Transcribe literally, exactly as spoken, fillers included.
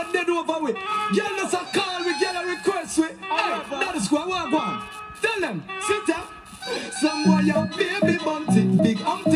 not dead over with. Girl, just a call we, girl, a request we. Hey, that is what I want. Tell them, sit up. Some boy, your baby bunty, big umpty.